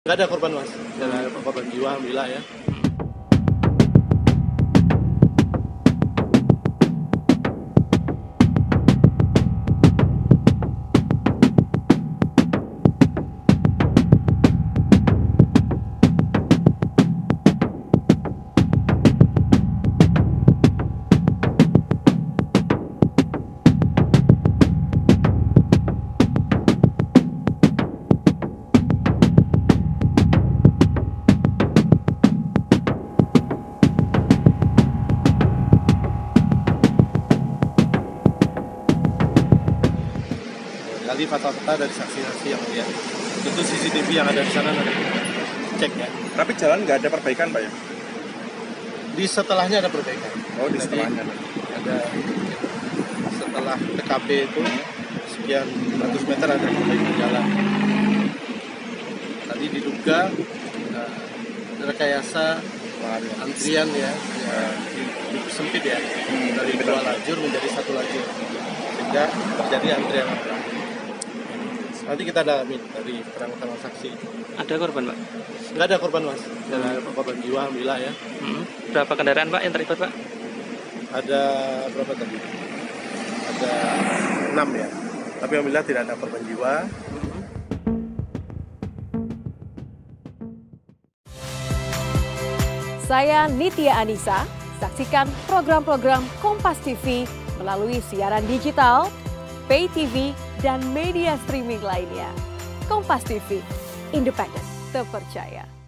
Nggak ada korban mas, nggak ada korban jiwa, alhamdulillah ya. Kali fakta-fakta dari saksi-saksi yang melihat. Itu CCTV yang ada di sana nanti cek ya. Tapi jalan nggak ada perbaikan Pak ya? Di setelahnya ada perbaikan. Oh di Jadi, setelahnya. ada setelah TKP itu sekian ratus meter ada perbaikan jalan. Tadi diduga rekayasa antrian ya, sempit ya, dari dua lajur menjadi satu lajur sehingga terjadi antrian. Nanti kita dalami dari keterangan saksi. Ada korban, Pak? Nggak ada korban, Mas. Nggak ada korban jiwa, alhamdulillah ya. Berapa kendaraan, Pak, yang terlibat, Pak? Ada berapa tadi? Ada 6 ya. Tapi alhamdulillah tidak ada korban jiwa. Saya Nitya Anissa. Saksikan program-program Kompas TV melalui siaran digital, pay TV, dan media streaming lainnya. Kompas TV, independen, terpercaya.